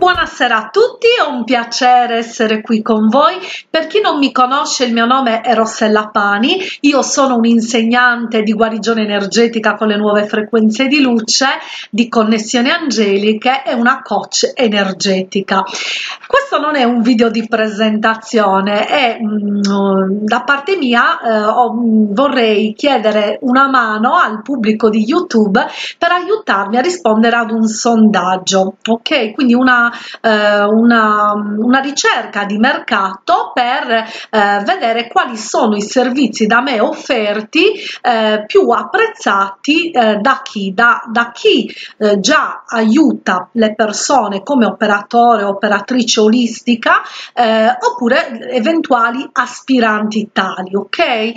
Buonasera a tutti, è un piacere essere qui con voi. Per chi non mi conosce, il mio nome è Rossella Pani, io sono un'insegnante di guarigione energetica con le nuove frequenze di luce, di connessioni angeliche e una coach energetica. Questo non è un video di presentazione, è da parte mia vorrei chiedere una mano al pubblico di YouTube per aiutarmi a rispondere ad un sondaggio, ok? Quindi una ricerca di mercato per vedere quali sono i servizi da me offerti più apprezzati da chi già aiuta le persone come operatore o operatrice olistica oppure eventuali aspiranti tali, ok?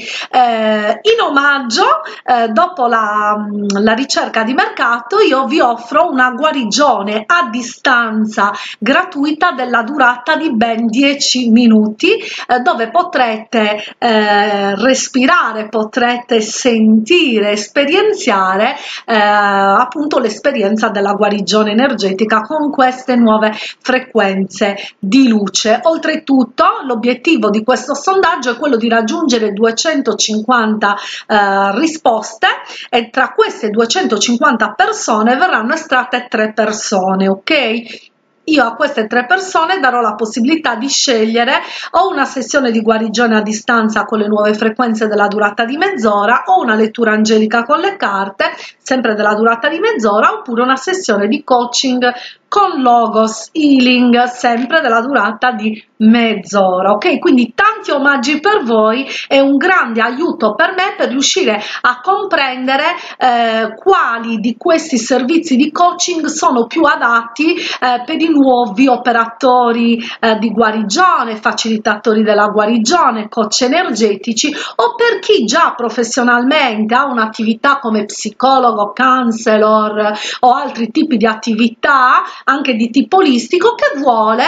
In omaggio, dopo la ricerca di mercato, io vi offro una guarigione a distanza gratuita della durata di ben 10 minuti dove potrete respirare, potrete sentire, esperienziare appunto l'esperienza della guarigione energetica con queste nuove frequenze di luce. Oltretutto l'obiettivo di questo sondaggio è quello di raggiungere 250 risposte e tra queste 250 persone verranno estratte 3 persone, ok? Io a queste 3 persone darò la possibilità di scegliere o una sessione di guarigione a distanza con le nuove frequenze della durata di mezz'ora o una lettura angelica con le carte, sempre della durata di mezz'ora, oppure una sessione di coaching con Logos Healing, sempre della durata di mezz'ora, ok? Quindi tanti omaggi per voi e un grande aiuto per me per riuscire a comprendere quali di questi servizi di coaching sono più adatti per i nuovi operatori di guarigione, facilitatori della guarigione, coach energetici, o per chi già professionalmente ha un'attività come psicologo, counselor o altri tipi di attività anche di tipo olistico, che vuole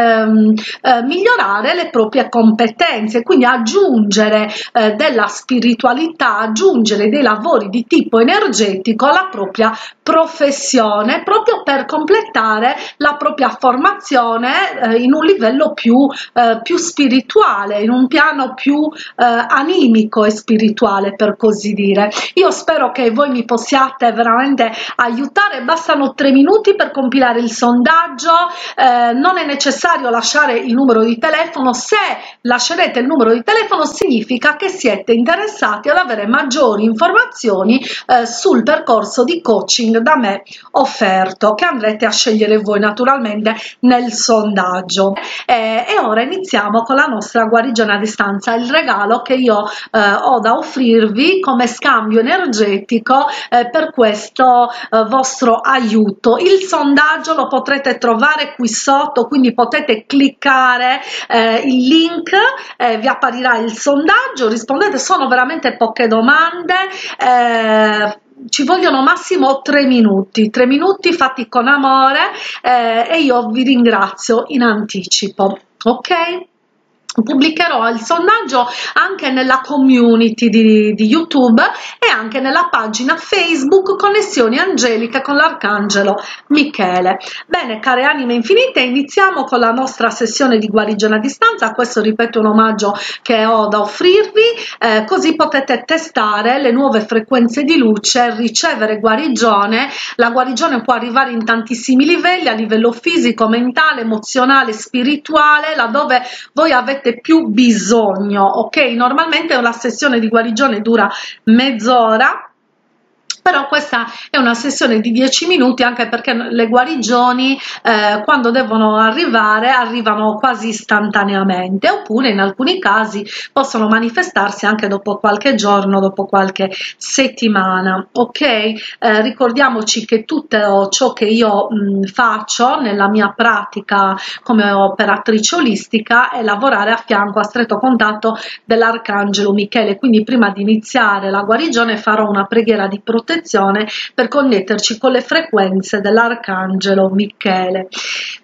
migliorare le proprie competenze, quindi aggiungere della spiritualità, aggiungere dei lavori di tipo energetico alla propria professione, proprio per completare la propria formazione in un livello più spirituale, in un piano più animico e spirituale, per così dire. Io spero che voi mi possiate veramente aiutare. Bastano 3 minuti per compilare il sondaggio, non è necessario lasciare il numero di telefono. Se lascerete il numero di telefono significa che siete interessati ad avere maggiori informazioni sul percorso di coaching da me offerto, che andrete a scegliere voi naturalmente nel sondaggio. E ora iniziamo con la nostra guarigione a distanza, il regalo che io ho da offrirvi come scambio energetico per questo vostro aiuto. Il sondaggio lo potrete trovare qui sotto, quindi potete cliccare il link, vi apparirà il sondaggio, rispondete, sono veramente poche domande, ci vogliono massimo 3 minuti fatti con amore e io vi ringrazio in anticipo, ok? Pubblicherò il sondaggio anche nella community di YouTube e anche nella pagina Facebook Connessioni Angeliche con l'Arcangelo Michele. Bene, care anime infinite, iniziamo con la nostra sessione di guarigione a distanza. Questo, ripeto, è un omaggio che ho da offrirvi, così potete testare le nuove frequenze di luce, ricevere guarigione. La guarigione può arrivare in tantissimi livelli, a livello fisico, mentale, emozionale, spirituale, laddove voi avete più bisogno, ok? Normalmente una sessione di guarigione dura mezz'ora, però questa è una sessione di 10 minuti, anche perché le guarigioni quando devono arrivare arrivano quasi istantaneamente, oppure in alcuni casi possono manifestarsi anche dopo qualche giorno, dopo qualche settimana, ok? Ricordiamoci che tutto ciò che io faccio nella mia pratica come operatrice olistica è lavorare a fianco, a stretto contatto dell'Arcangelo Michele, quindi prima di iniziare la guarigione farò una preghiera di protezione per connetterci con le frequenze dell'Arcangelo Michele.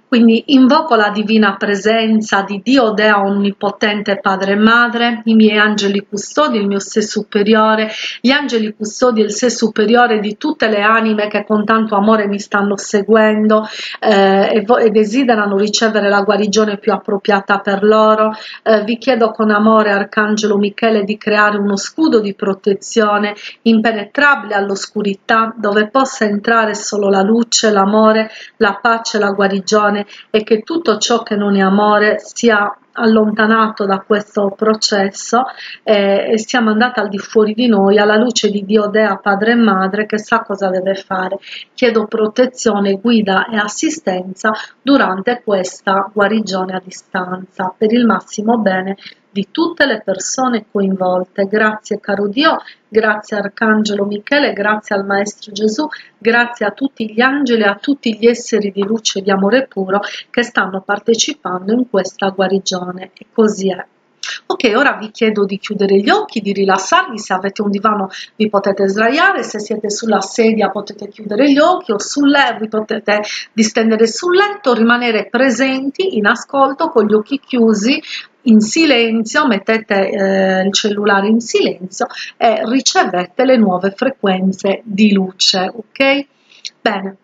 Quindi invoco la divina presenza di Dio Dea Onnipotente Padre e Madre, i miei angeli custodi, il mio sé superiore, gli angeli custodi e il sé superiore di tutte le anime che con tanto amore mi stanno seguendo e desiderano ricevere la guarigione più appropriata per loro. Vi chiedo con amore, Arcangelo Michele, di creare uno scudo di protezione impenetrabile all'oscurità, dove possa entrare solo la luce, l'amore, la pace, la guarigione, e che tutto ciò che non è amore sia allontanato da questo processo e sia mandato al di fuori di noi alla luce di Dio Dea Padre e Madre, che sa cosa deve fare. Chiedo protezione, guida e assistenza durante questa guarigione a distanza per il massimo bene di tutte le persone coinvolte. Grazie caro Dio, grazie Arcangelo Michele, grazie al Maestro Gesù, grazie a tutti gli angeli e a tutti gli esseri di luce e di amore puro che stanno partecipando in questa guarigione, e così è. Ok, ora vi chiedo di chiudere gli occhi, di rilassarvi. Se avete un divano vi potete sdraiare, se siete sulla sedia potete chiudere gli occhi, o sul letto vi potete distendere sul letto, rimanere presenti in ascolto con gli occhi chiusi, in silenzio. Mettete il cellulare in silenzio e ricevete le nuove frequenze di luce. Ok? Bene.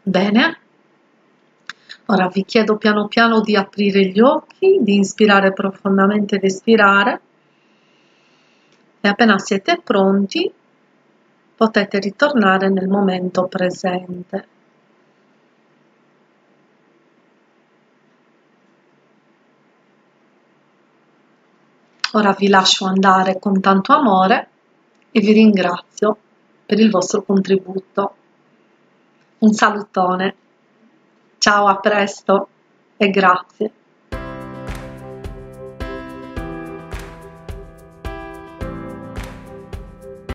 Bene, ora vi chiedo piano piano di aprire gli occhi, di inspirare profondamente ed espirare, e appena siete pronti potete ritornare nel momento presente. Ora vi lascio andare con tanto amore e vi ringrazio per il vostro contributo. Un salutone, ciao, a presto e grazie.